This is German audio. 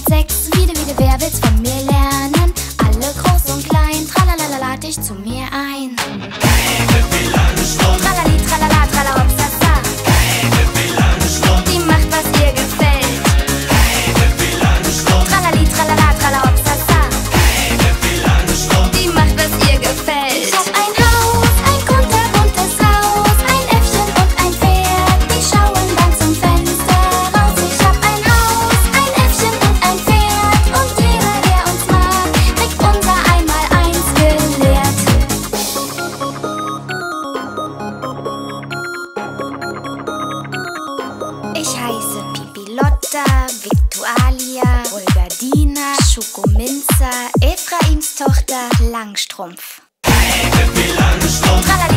6, wer will's von mir lernen? Alle groß und klein, tralalala, lad dich zu mir ein. Tralali, tralala, tralahopsasa. Die macht, was ihr gefällt. Tralali, tralala, tralahopsasa. Die macht, was ihr gefällt. Ich hab ein Haus, ein kunterbuntes Haus, ein Äffchen und ein Pferd, die schauen dann zum Fenster raus. Ich hab ein Haus, ein Äffchen und ein Pferd, und jeder, der uns mag, kriegt unser Einmaleins gelehrt. Ich heiße Pipilotta, Viktualia, Olga-Dina, Schokominza, Ephraims Tochter, Langstrumpf. Tralali,